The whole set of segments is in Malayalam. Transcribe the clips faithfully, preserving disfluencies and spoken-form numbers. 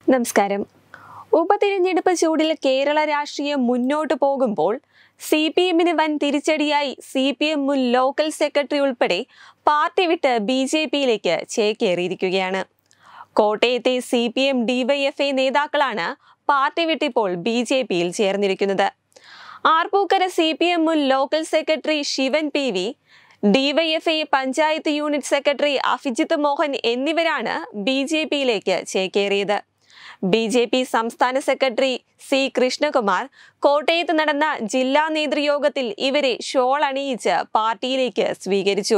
നമസ്കാരം. ഉപതിരഞ്ഞെടുപ്പ് ചൂടിൽ കേരള രാഷ്ട്രീയം മുന്നോട്ടു പോകുമ്പോൾ സി പി എമ്മിന് വൻ തിരിച്ചടിയായി സി പി എം മുൻ ലോക്കൽ സെക്രട്ടറി ഉൾപ്പെടെ പാർട്ടി വിട്ട് ബി ജെ പിയിലേക്ക് ചേക്കേറിയിരിക്കുകയാണ്. കോട്ടയത്തെ സി പി എം ഡിവൈഎഫ്ഐ നേതാക്കളാണ് പാർട്ടി വിട്ടിപ്പോൾ ബി ജെ പിയിൽ ചേർന്നിരിക്കുന്നത്. ആർപ്പൂക്കര സി പി എം മുൻ local secretary Sivan P V, DYFI panchayat unit secretary Abhijith Mohan എന്നിവരാണ് ബി ജെ പിയിലേക്ക് ചേക്കേറിയത്. ബി ജെ പി സംസ്ഥാന സെക്രട്ടറി സി കൃഷ്ണകുമാർ കോട്ടയത്ത് നടന്ന ജില്ലാ നേതൃയോഗത്തിൽ ഇവരെ ഷോൾ അണിയിച്ച് പാർട്ടിയിലേക്ക് സ്വീകരിച്ചു.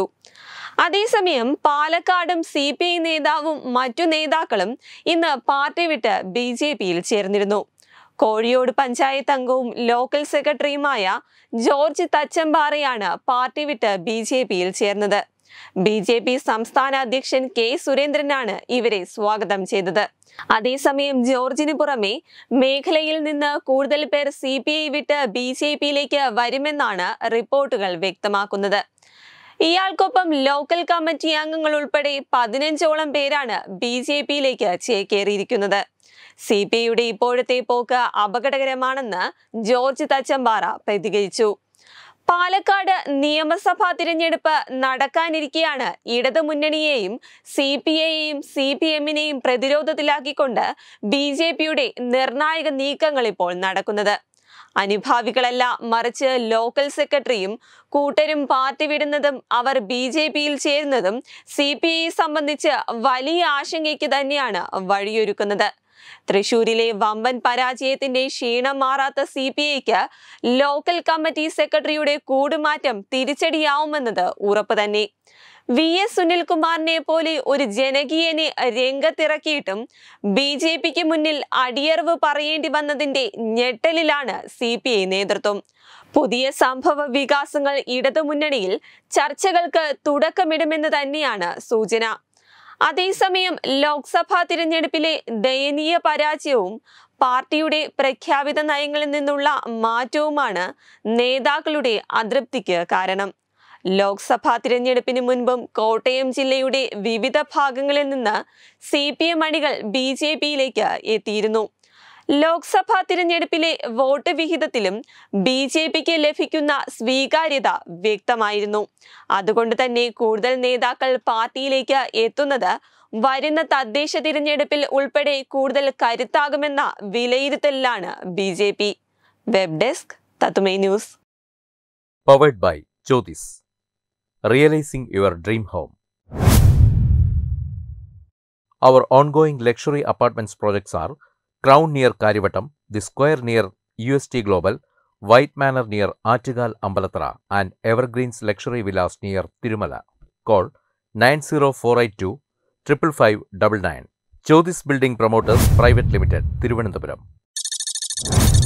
അതേസമയം പാലക്കാടും സി പി ഐ നേതാവും മറ്റു നേതാക്കളും ഇന്ന് പാർട്ടി വിട്ട് ബി ജെ പിയിൽ ചേർന്നിരുന്നു. കോഴിയോട് പഞ്ചായത്ത് അംഗവും ലോക്കൽ സെക്രട്ടറിയുമായ ജോർജ് തച്ചമ്പാറയാണ് പാർട്ടി വിട്ട് ബി ജെ പിയിൽ ചേർന്നത്. ബി ജെ പി സംസ്ഥാന അധ്യക്ഷൻ കെ സുരേന്ദ്രനാണ് ഇവരെ സ്വാഗതം ചെയ്തത്. അതേസമയം ജോർജിന് പുറമെ മേഖലയിൽ നിന്ന് കൂടുതൽ പേർ സി പി ഐ വിട്ട് ബി ജെ പിയിലേക്ക് വരുമെന്നാണ് റിപ്പോർട്ടുകൾ വ്യക്തമാക്കുന്നത്. ഇയാൾക്കൊപ്പം ലോക്കൽ കമ്മിറ്റി അംഗങ്ങൾ ഉൾപ്പെടെ പതിനഞ്ചോളം പേരാണ് ബി ജെ പിയിലേക്ക് ചേക്കേറിയിരിക്കുന്നത്. സി പി ഐയുടെ ഇപ്പോഴത്തെ പോക്ക് അപകടകരമാണെന്ന് ജോർജ് തച്ചമ്പാറ പ്രതികരിച്ചു. പാലക്കാട് നിയമസഭാ തിരഞ്ഞെടുപ്പ് നടക്കാനിരിക്കെയാണ് ഇടതു മുന്നണിയെയും സി പി ഐയെയും സി പി എമ്മിനെയും പ്രതിരോധത്തിലാക്കിക്കൊണ്ട് ബി ജെ പിയുടെ നിർണായക നീക്കങ്ങൾ ഇപ്പോൾ നടക്കുന്നത്. അനുഭാവികളല്ല, മറിച്ച് ലോക്കൽ സെക്രട്ടറിയും കൂട്ടരും പാർട്ടി വിടുന്നതും അവർ ബി ജെ പിയിൽ ചേരുന്നതും സി പി ഐ സംബന്ധിച്ച് വലിയ ആശങ്കയ്ക്ക് തന്നെയാണ് വഴിയൊരുക്കുന്നത്. തൃശൂരിലെ വമ്പൻ പരാജയത്തിന്റെ ക്ഷീണം മാറാത്ത സി പി ഐക്ക് ലോക്കൽ കമ്മിറ്റി സെക്രട്ടറിയുടെ കൂടുമാറ്റം തിരിച്ചടിയാവുമെന്നത് ഉറപ്പ് തന്നെ. വി എസ് സുനിൽകുമാറിനെ പോലെ ഒരു ജനകീയനെ രംഗത്തിറക്കിയിട്ടും ബി ജെ പിക്ക് മുന്നിൽ അടിയറവ് പറയേണ്ടി വന്നതിന്റെ ഞെട്ടലിലാണ് സി പി ഐ നേതൃത്വം. പുതിയ സംഭവ വികാസങ്ങൾ ഇടതുമുന്നണിയിൽ ചർച്ചകൾക്ക് തുടക്കമിടുമെന്ന് തന്നെയാണ് സൂചന. അതേസമയം ലോക്സഭാ തിരഞ്ഞെടുപ്പിലെ ദയനീയ പരാജയവും പാർട്ടിയുടെ പ്രഖ്യാപിത നയങ്ങളിൽ നിന്നുള്ള മാറ്റവുമാണ് നേതാക്കളുടെ അതൃപ്തിക്ക് കാരണം. ലോക്സഭാ തിരഞ്ഞെടുപ്പിന് മുൻപും കോട്ടയം ജില്ലയുടെ വിവിധ ഭാഗങ്ങളിൽ നിന്ന് സി പി എം അണികൾ ബി ജെ പിയിലേക്ക് എത്തിയിരുന്നു. ലോക്സഭാ തിരഞ്ഞെടുപ്പിലെ വോട്ട് വിഹിതത്തിലും ബി ജെ പിക്ക് ലഭിക്കുന്ന സ്വീകാര്യത വ്യക്തമായിരുന്നു. അതുകൊണ്ട് തന്നെ കൂടുതൽ നേതാക്കൾ പാർട്ടിയിലേക്ക് എത്തുന്നത് വരുന്ന തദ്ദേശ തിരഞ്ഞെടുപ്പിൽ ഉൾപ്പെടെ കൂടുതൽ കരുത്താകുമെന്ന വിലയിരുത്തലിലാണ് B J P. Web desk തത്തുമൈ news. Powered by Jyotis. Realizing your dream home. Our ongoing luxury apartments projects are Crown near Karivattam, The Square near U S T Global, White Manor near Attigal Ambalathara, and Evergreens Luxury Villas near Tirumala. Call nine zero four eight two five five five nine nine. Jyotis Building Promoters Private Limited, Thiruvananthapuram.